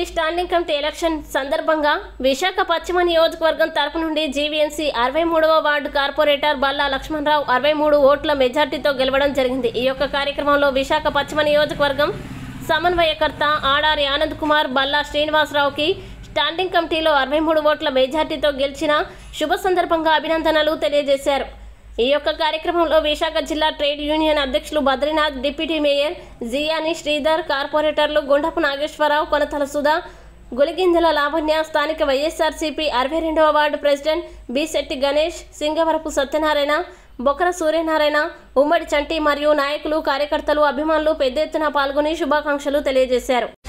Standing committee election సందర్భంగా విశాఖ పశ్చిమ నియోజకవర్గం తరపు నుండి జీవీఎంసీ 63వ వార్డు కార్పొరేటర్ బల్లా లక్ష్మణరావు 63 ఓట్ల మెజార్టీతో గెలవడం జరిగింది। ఈ యొక్క కార్యక్రమంలో విశాఖ పశ్చిమ నియోజకవర్గం సమన్వయకర్త ఆడారి ఆనంద్ కుమార్ బల్లా శ్రీనివాసరావుకి స్టాండింగ్ కమిటీలో 63 ఓట్ల మెజార్టీతో గెలిచిన శుభ సందర్భంగా అభినందనలు తెలియజేశారు। ఈ యొక్క కార్యక్రమంలో విశాఖ జిల్లా ట్రేడ్ యూనియన్ అధ్యక్షులు బద్రీనాథ్, డిప్యూటీ మేయర్ జియాని శ్రీధర్, కార్పొరేటర్లు గుండపు నాగేశ్వరరావు, కొనతల సుధా, గులిగిందల లావణ్య, స్థానిక వైఎస్ఆర్సీపీ 62వ ward president B Shetty Ganesh, Singavarapu Satyanarayana, Bokara Suryanarayana, Ummadi Chanti మరియు నాయకులు, కార్యకర్తలు, అభిమానులు పెద్ద ఎత్తున పాల్గొని శుభాకాంక్షలు తెలియజేశారు।